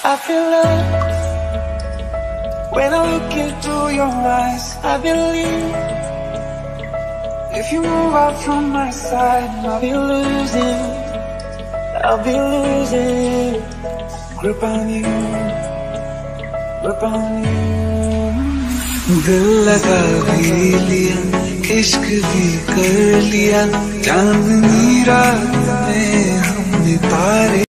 I feel love when I look into your eyes. I believe if you move out from my side, I'll be losing grip on you, grip on you. दिल लगा भी लिया, इश्क भी कर लिया, चांदनी रात में हमने तारे